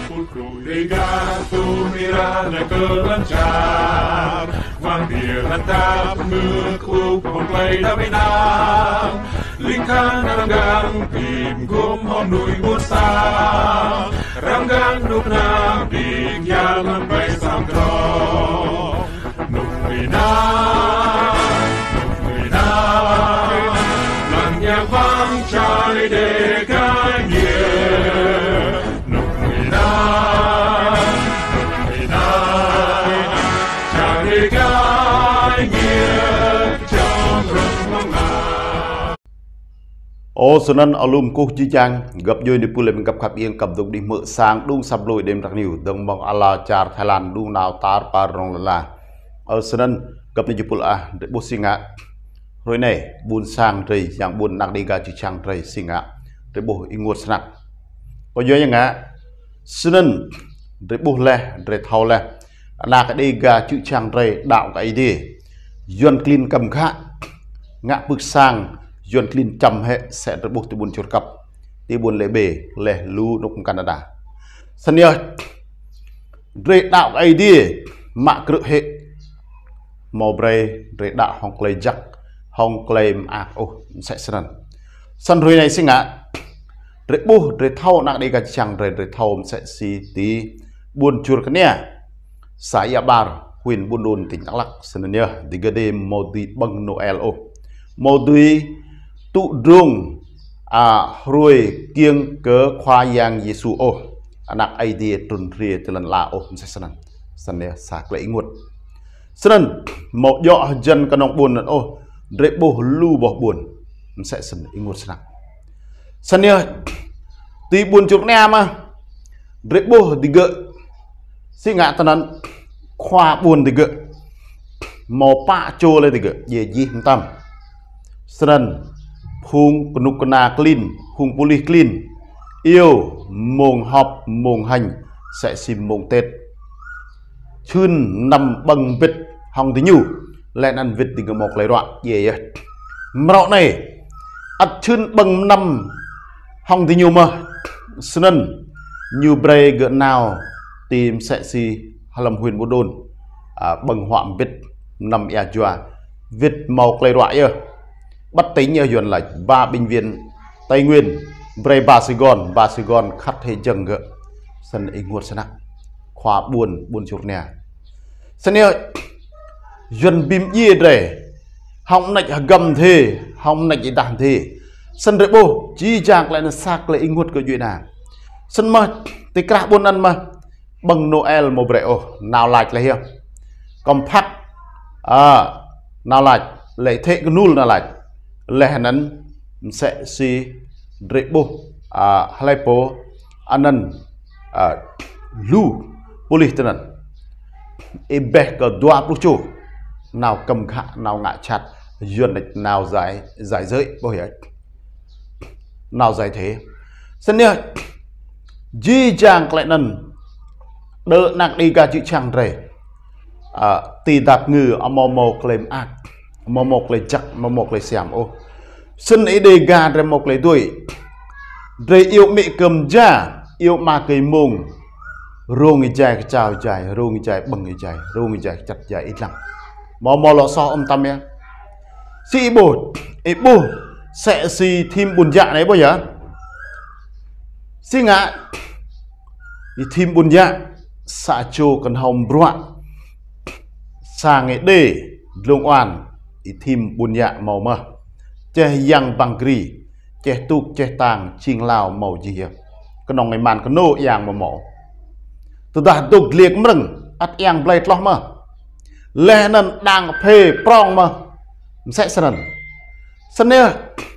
Legato mirana kelancar Mandir natap mekuk Pemplay damai nang Lingkang ranggang Tim gom honui musang Ranggang nuk nang Dik yang bay sam trong Nuk minang Lan yang vang chai dekai nye Ô sân ân alum cô chi chang gặp vui đi pule mình gặp khắp yên cầm tục đi mượn sang đung sập lùi đêm đặc nhiều đồng bằng Allah char Thái Lan đung nào tar par rong la ở sân ân gặp đi pule để bút sinh ạ rồi này buôn sang trời dạng buôn nặng đi gà chi chang trời sinh ạ để bút in ngột sẵn có vui như ngã sân ân để bút le để thâu le là cái đi gà chữ chang trời đạo cái đi duyên clean cầm khá ngã bước sang duyên clean chầm hệ sẽ được buộc từ buôn chuột cặp đi buôn lễ bể lễ lưu nông Canada sân nhớ rễ đạo ấy đi mạ cự hệ màu bray rễ đạo hong clay jack hong clay ác ô sẽ sân rồi này sinh ạ rễ bu rễ thâu nặng đi cả chẳng rễ thâu sẽ xí tí buôn chuột cái nè xã bar huyện buôn đôn tỉnh Đắk Lắk sân nhớ đi cái đêm màu tí bằng Noel ô màu tí tụ rung rồi kiêng cớ khoa yang Giêsu ô anak idea tuần ria từ lần là ô sẽ sân này sạc lấy nguột sân một dọ dân cái nông buồn là ô rễ bồ lưu bỏ buồn sẽ sân nguột sân này tí buồn chuột nè mà rễ bồ thì gỡ xin ngã tần khoa buồn thì gỡ màu pa trô lên thì gỡ về gì không tâm sân hung penukena clean hung pulih clean yêu mông họp mông hành sẽ xìm mông tết chưn nằm bằng vịt hong tí nhủ lại ăn vịt thì một lấy đoạn gì vậy mạo này ăn chưn bằng năm hong tí nhủ mà sân như bray gợn nào tìm sẽ xì làm huyền bố đồn bằng hoạm vịt nằm ea chùa vịt màu lấy đoạn vậy bắt tính như duyên là ba bệnh viện Tây Nguyên Bray Ba Sài Gòn khắt hay dần gỡ sân ý nguột sân khóa buồn chuột nè sân yêu duyên bìm dìa rể hông nạch gầm thề hông nạch đàn thề sân rễ bố chi chàng lại là sạc lại ý nguột của duyên nàng sân mà thì cả buôn ăn mà bằng Noel màu bể ô nào lạch là hiểu còn phát nào lạch lại thế cái nul nào lạch lẽ nắn sẽ si rễ bố halepo anan lu pulih tenan ebeh ke 20 chu nào cầm khạ nào ngạ chặt duyên nào giải giới bao hiểu nào giải thế sân nhớ di chàng lại nần đỡ nặng đi cả chữ chàng rể tì đạp ngư mò claim ác mò claim chắc mò claim xem ô sân ấy đề gà ra một lấy tuổi rồi yêu mẹ cầm cha yêu mà cây mông rô người chạy chào chạy rô người chạy bằng người chạy rô người chạy chặt chạy ít lắm mò lọ so ông tâm nhé si bột bố sẽ si thêm buồn dạ đấy bao giờ si ngã thì thêm buồn dạ xạ trô cần hồng broạn sang ấy đề lông oan thì thêm buồn dạ màu mơ che yang bằng gri che tu che tàng chiên lao màu gì vậy cái nòng ngày màn cái nô yang mà mỏ từ đó tục liệt mừng ắt yang blade lo mà lẽ nên đang phê prong mà sẽ sân nè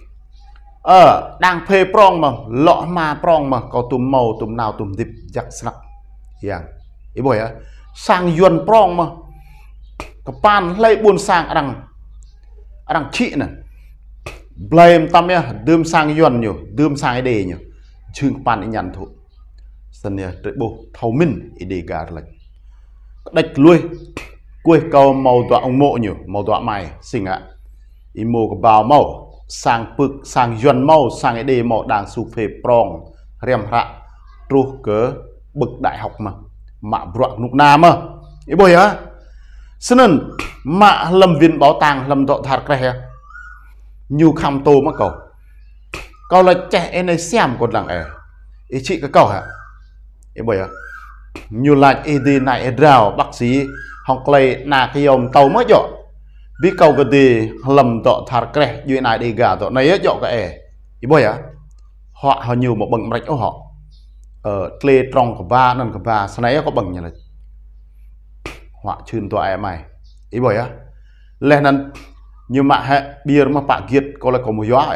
đang phê prong mà lọ mà prong mà có tùm màu tùm nào tùm dịp giặc sặc yang ý bồi á sang yuan prong mà cái pan lấy buôn sang đang chị nè blame tâm nhá đơm sang yuan nhiều đơm sang cái đề nhiều chương pan nhận thụ sân nè trời bố thầu minh ý đề gà lệch đạch lui quê cầu màu tọa ông mộ nhiều màu tọa mày xinh ạ ý mô có bào màu sang pực sang yuan màu sang cái đề màu đang su phê prong rem rạ tru cớ bậc đại học mà bọt nục na mà ý bồi á cho nên mà lâm viên bảo tàng lâm dọ thạt cái nhiều khăm tô mà cậu là trẻ em này xem còn lặng ý chị cái cậu hả ý bồi á nhiều là ý đi này rào bác sĩ học lấy nà cái ông tàu mới dọ vì cậu cái gì lầm dọ thạt cái như này đi gà dọ này dọ cái ý bồi á họ nhiều một bằng rạch họ tle trong của ba nên của ba sau này có bằng như là họ chuyên tòa em mày ý bồi á lên nên như mà hệ bia mà bạc kiệt có là có một gió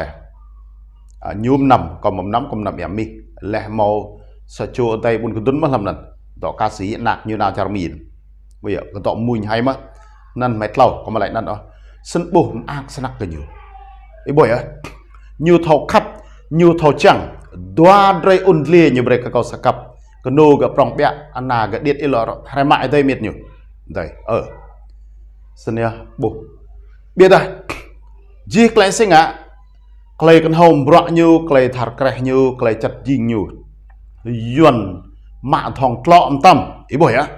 nhôm nằm còn một nằm em mi lẹ màu sa chua tay buồn cái tuấn mất làm lần tọ ca sĩ nạc như nào cho mìn bây giờ cái tọ mùi hay mất nên mệt lâu còn mà lại nên đó sân bổ ác sân nặng cái nhiều ý bồi á nhiều thầu khắp nhiều thầu chẳng đoa rây ôn lia như vậy các cậu sẽ cặp cái nô cái prong bẹ anh nào cái điện ilor hai mãi đây miệt nhiều đây sân nha bổ biết đây gì cái sinh ạ clay con hồng bọt như clay thạt kẹt như clay chặt dinh như yuan mạ thòng lọm tâm ý bồi á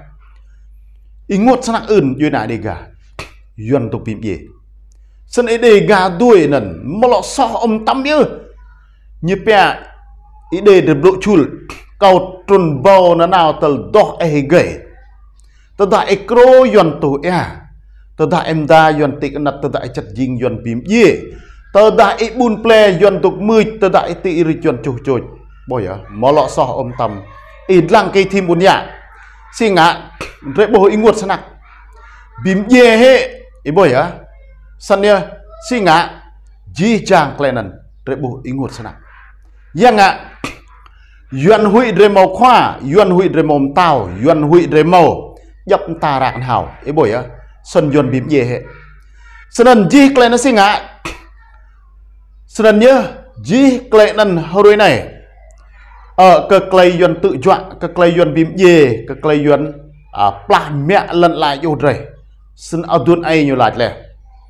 ý ngột sẵn ơn như này đi gà yuan tục bìm gì sân ấy đi gà đuôi nần mà lọ so ông tâm như bè ý đề được độ chul cầu trùn bầu nó nào từ đó ấy gầy từ đại ekro yuan tu từ đại em da yuan tị nát từ đại chặt dinh yuan bìm gì từ đại bùn ple yuan tục mười từ đại tị ri yuan chụp chụp bồi á mà lọ so ông tâm ý lăng cây thêm buồn nhả xin ngã rễ bồi ý nguột sẵn nặng bìm dê hệ ý bồi á sân nha xin ngã dì chàng kle nần rễ bồi ý nguột sẵn nặng yang ạ yuan hui rê màu khoa yuan hui rê màu tàu yuan hui rê màu dập ta rạc hào ý bồi á sân yuan bìm dê hệ sân nần dì kle nần xin ngã sân nần nhớ dì kle nần hồi này cơ clay yuan tự chọn cơ clay yuan bìm dê cơ clay yuan pla mẹ lần lại vô rầy xin ao tuôn ai nhiều lại lẹ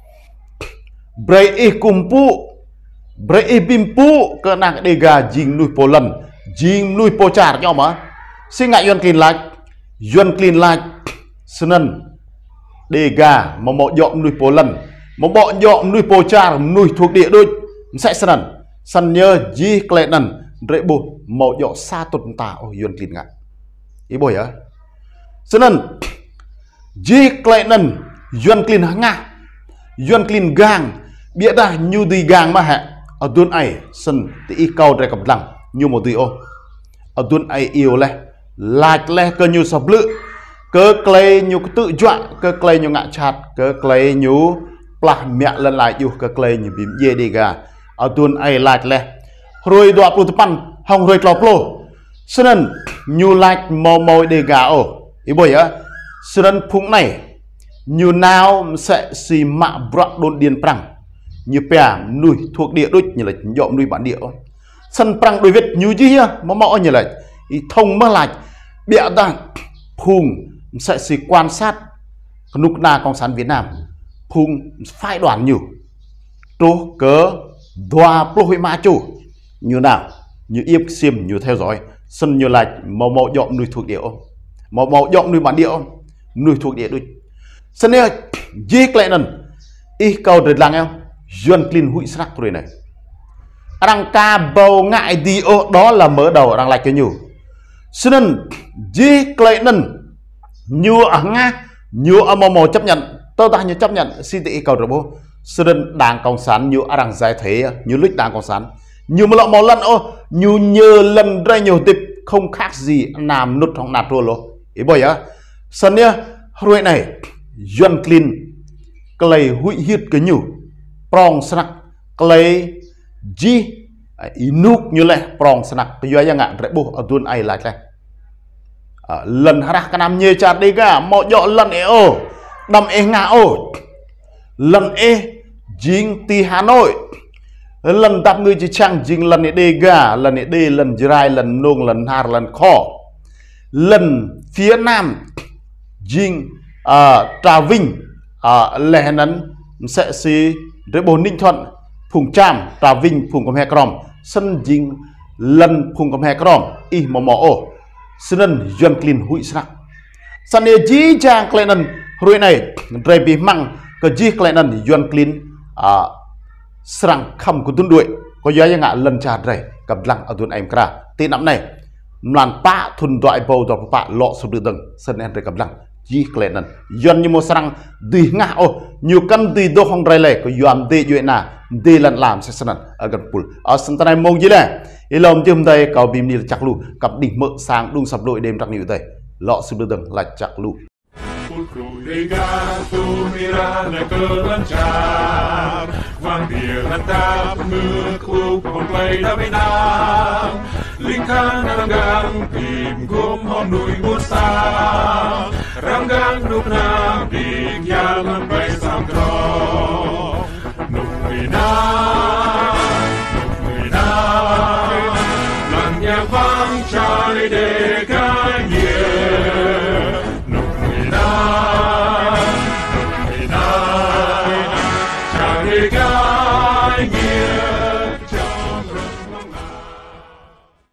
bray kumpu bray bimpu cơ nàng đề gà jing nuôi po lần jing nuôi po char nhau mà xin ngại yuan clean lại xin đề gà mà mọ dọn nuôi po lần mà mọ dọn nuôi po char nuôi thuộc địa đôi sẽ sân nhớ ji clay nần rễ bột màu dọ xa tồn tạo yuan clean ngại ý bồi á cho nên dì clay nần yuan clean ngạ yuan clean gang bịa ra như đi gang mà hẹ ở tuần ấy sân thì ý cầu ra cặp lăng như một tí ô ở tuần ấy yêu lẹ lạc lẹ cơ như sập lự cơ clay như tự chọn cơ clay như ngạ chặt cơ clay như pla mẹ lần lại yêu cơ clay như bìm dê đi gà ở tuần ấy lạc lẹ rồi đọa pro pan hong rồi lọp lô cho nên như lạc màu đề gà ô ý bồi á cho nên phụng này như nào sẽ xì mạ bọt đồn điền prang như bè nuôi thuộc địa đôi như là dọn nuôi bản địa sân prang đôi viết như gì mà mọ như là ý thông mà lại bịa ra phụng sẽ xì quan sát nục na cộng sản Việt Nam phụng phái đoàn nhiều trố cớ đoà pro hội ma chủ như nào như yếp xiêm như theo dõi sân như là màu dọn nuôi thuộc địa màu dọn nuôi bản địa nuôi thuộc địa đôi sân này dê lại nần ý cầu được làng em yuan clean hụi sắc rồi này đang ca bầu ngại đi ô đó là mở đầu đang lại cái nhiều sân nần dê lại nần nhiều ở nga nhiều ở màu chấp nhận tôi ta như chấp nhận xin ý cầu được bố sân nần đảng cộng sản nhiều đang giải thế như lịch đảng cộng sản nhiều một lọ màu lần nhiều nhờ lần ra nhiều tịp không khác gì làm nút trong nạt rồi ý bởi á sân nhá rồi này yuan clean clay hụi hiết cái nhiều prong snack clay g inuk như lệ prong snack cái gì ngạ rẽ bù ở tuần ai lại lần hara cái nam nhê chặt đi cả mọi dọ lần đâm ngạ lần jing ti Hà Nội lần tập người chỉ chăng jing lần đi gà lần đi lần drai lần nung lần har lần kho lần phía nam jing Trà Vinh lẻ nấn sẽ xí với bốn Ninh Thuận Phùng Tràm Trà Vinh Phùng Cầm Hè Crom sân dính lần Phùng Cầm Hè Crom y mò mò senen yon clean hui snak sane ji jang klenan rui này rei bi mang ke ji klenan yon clean serang kham ku tun duit ko ya yang len cha reiกับลังอดุนไอมกระตีน้ำในมันปะทุนดอยโบดอกปะเลาะสุดดึงเสนอเรกับลังยี่เกลนันย้อนยมสังดีงาโออยู่กันดีโดของไรเลยก็ยอมดีอยู่น่ะดีลันลามเสสนันอากันปุลสันตนายมงยี่แหละอีลมจิ้มได้เกาบิมนี่จักลูกับดิ่งเมื่อสางดุงสับลอยเดมรักนิ้วได้เลาะสุดดึงหลักจักลู Pulkruligato mirana kelancar Wandir natap mekluk Pemplay daminang Lingkang ranggang Tim gom honui musang Ranggang nuknang Dik yaman bay samdrong Nukminang Lan yang vang cari dekanya God.